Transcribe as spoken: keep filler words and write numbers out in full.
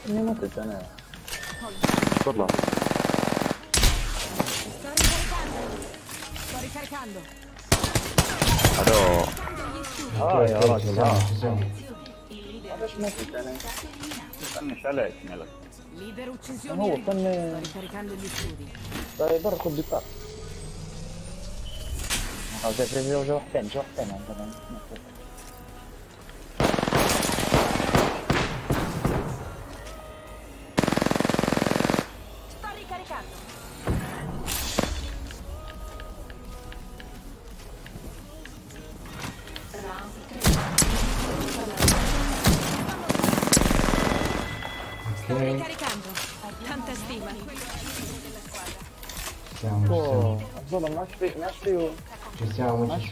Ne multe te ne. Torna. Sto ricaricando. Sto ricaricando. Allora. Ah, Ok, ya, ok, ya, ci ya. siamo, ci siamo. Adesso metti te ne. Stanno scialletti nella... Leader uccisioni. No, ridotte. stanne- Sto ricaricando gli studi. Dai, però con di qua. No, se preso già appena, già appena. Sto ricaricando. Sto Ok, ricaricando. Tanta stima. ci siamo, ci siamo. Oh, solo nasci, nasci io. Ci siamo, ci